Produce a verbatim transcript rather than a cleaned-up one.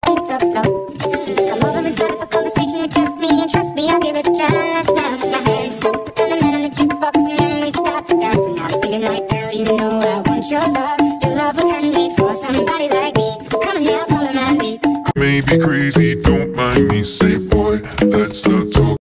talk slow. Come over and start up a conversation with just me, and trust me, I'll give it a chance. Now take my hand, stop it, and the man on the jukebox, and then we start to dance. And I'm singing like, girl, you know I want your love. Your love was handmade for somebody like me. Come on now, follow my lead. Maybe crazy, don't mind me. Say, boy, that's not talk.